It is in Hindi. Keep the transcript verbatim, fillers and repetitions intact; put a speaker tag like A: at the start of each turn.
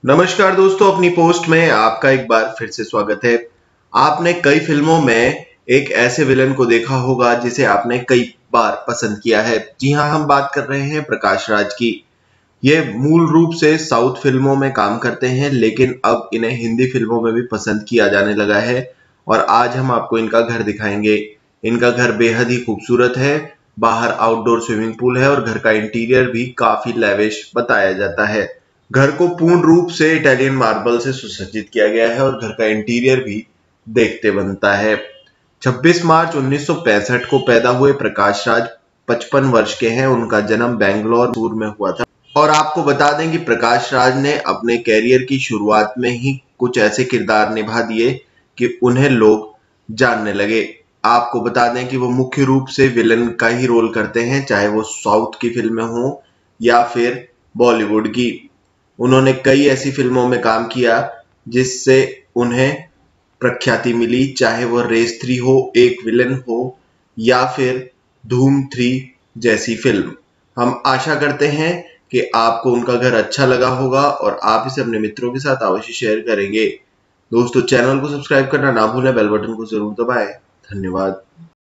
A: नमस्कार दोस्तों, अपनी पोस्ट में आपका एक बार फिर से स्वागत है। आपने कई फिल्मों में एक ऐसे विलन को देखा होगा जिसे आपने कई बार पसंद किया है। जी हाँ, हम बात कर रहे हैं प्रकाश राज की। ये मूल रूप से साउथ फिल्मों में काम करते हैं, लेकिन अब इन्हें हिंदी फिल्मों में भी पसंद किया जाने लगा है और आज हम आपको इनका घर दिखाएंगे। इनका घर बेहद ही खूबसूरत है। बाहर आउटडोर स्विमिंग पूल है और घर का इंटीरियर भी काफी लैविश बताया जाता है। घर को पूर्ण रूप से इटालियन मार्बल से सुसज्जित किया गया है और घर का इंटीरियर भी देखते बनता है। छब्बीस मार्च उन्नीस सौ पैंसठ को पैदा हुए प्रकाश राज पचपन वर्ष के हैं। उनका जन्म बेंगलोर में हुआ था और आपको बता दें कि प्रकाश राज ने अपने कैरियर की शुरुआत में ही कुछ ऐसे किरदार निभा दिए कि उन्हें लोग जानने लगे। आपको बता दें कि वो मुख्य रूप से विलन का ही रोल करते हैं, चाहे वो साउथ की फिल्में हो या फिर बॉलीवुड की। उन्होंने कई ऐसी फिल्मों में काम किया जिससे उन्हें प्रख्याति मिली, चाहे वो रेस थ्री हो, एक विलन हो या फिर धूम थ्री जैसी फिल्म। हम आशा करते हैं कि आपको उनका घर अच्छा लगा होगा और आप इसे अपने मित्रों के साथ अवश्य शेयर करेंगे। दोस्तों, चैनल को सब्सक्राइब करना ना भूलें, बेल बटन को जरूर दबाएं। धन्यवाद।